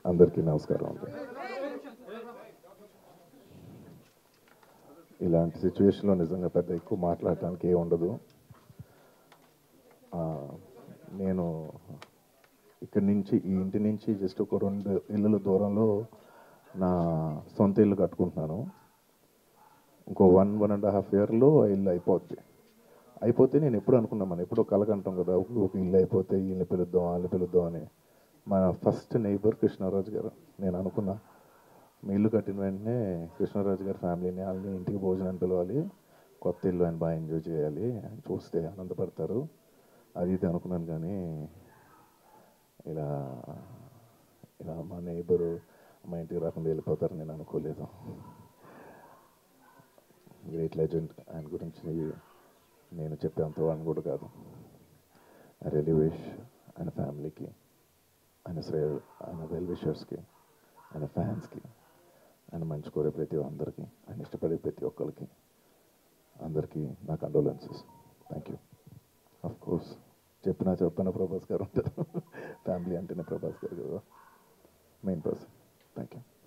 అందరికీ నమస్కారం అండి. ఇలాంటి సిచ్యువేషన్లో నిజంగా పెద్ద ఎక్కువ మాట్లాడటానికి ఏ ఉండదు. ఆ, నేను ఇక్కడి నుంచి ఈ ఇంటి నుంచి జస్ట్ ఒక 2 ఇళ్ళల దూరంలో నా సొంత ఇల్లు కట్టుకుంటున్నాను. ఇంకో 1.5 ఇయర్లో ఆ ఇల్లు అయిపోతే నేను ఎప్పుడు అనుకున్నాను, మనం ఎప్పుడో కలకంటాం కదా, ఒక ఇల్లు అయిపోతే వీళ్ళని పిలుద్దాం వాళ్ళని పిలుద్దాం అని. మా ఫస్ట్ నైబర్ కృష్ణరాజు గారు. నేను అనుకున్నా మీ ఇల్లు కట్టిన వెంటనే కృష్ణరాజు గారి ఫ్యామిలీని వాళ్ళని ఇంటికి భోజనాన్ని పిలవాలి, కొత్త ఇల్లు ఆయన బాగా ఎంజాయ్ చేయాలి, ఆయన చూస్తే ఆనందపడతారు, అది ఇది అనుకున్నాను. కానీ ఇలా ఇలా మా నైబరు మా ఇంటికి రాకుండా వెళ్ళిపోతారని నేను అనుకోలేదు. గ్రేట్ లెజెండ్, ఆయన గురించి నేను చెప్పేంత వాడిని కూడా కాదు. ఐ రియలీ విష్ ఆయన ఫ్యామిలీకి, ఆయన వెల్ విషర్స్కి, ఆయన ఫ్యాన్స్కి, ఆయన మంచి కోరే ప్రతి అందరికీ, ఆయన ఇష్టపడే ప్రతి ఒక్కరికి, అందరికీ నా condolences. Thank you. Of course చెప్పిన ప్రభాస్ గారు ఉంటారు. ఫ్యామిలీ అంటేనే ప్రభాస్ గారు కదా మెయిన్ పర్సన్. Thank you.